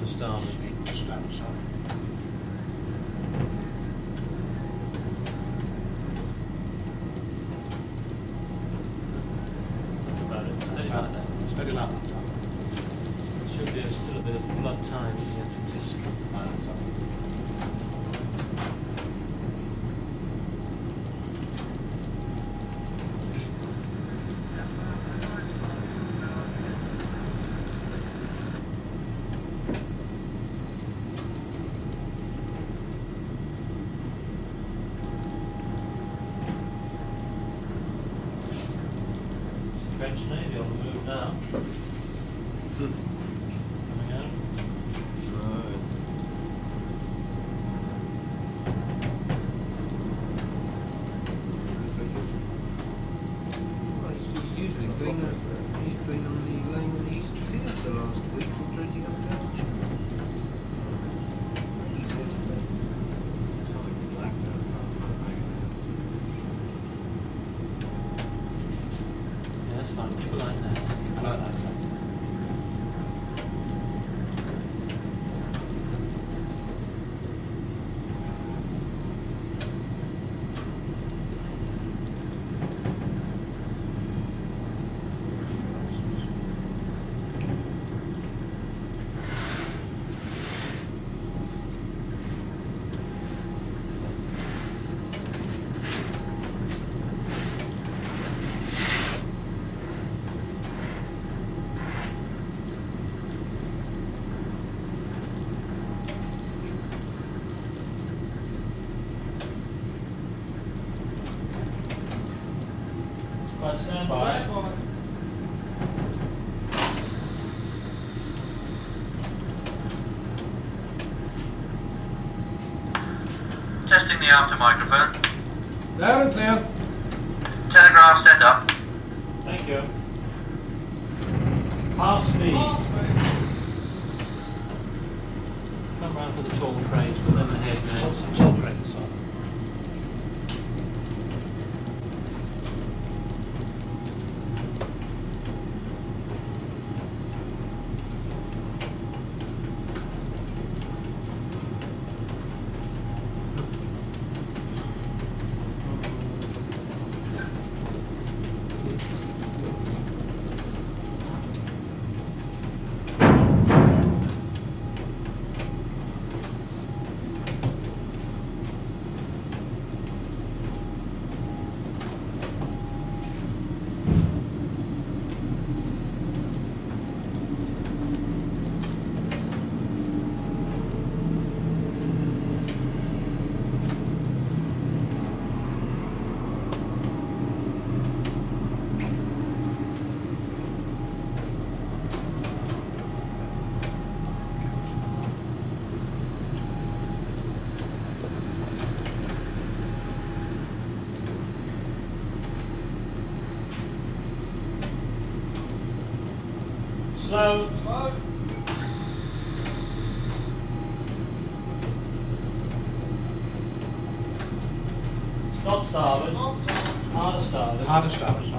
to starboard. Starboard, sorry. That's about it. Steady like that. Steady like that, sir. Should be still a bit of flood time. Just like that, sir. French Navy on the move now. Coming out. He's usually been on the lane on the Eastern Theatre last week, dredging up Dulwich. Yeah, that's fine. Keep it like that. I like that, sir. Right, stand by. Testing the after microphone. Loud and clear. Telegraph set up. Thank you. Half speed. Come round for the tall cranes, put them ahead now. Top crane, sir. Slow. Stop starboard. Harder starboard. Harder starboard, sir.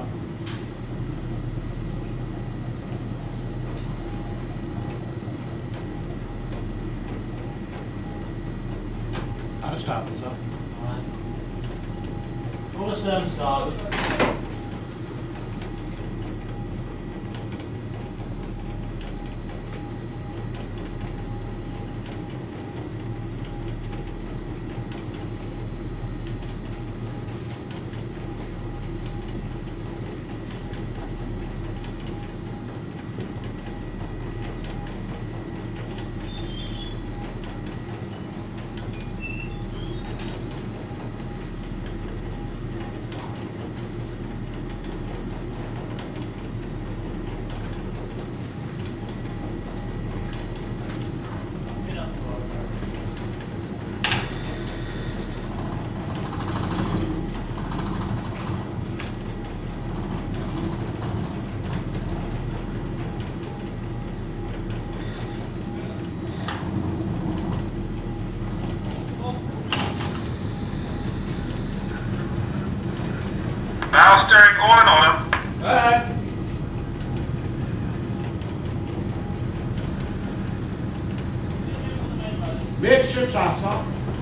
Harder starboard, sir. Right. Full astern starboard. straps on.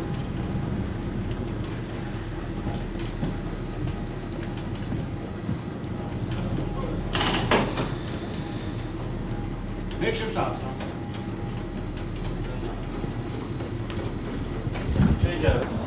Make some straps on. Change over.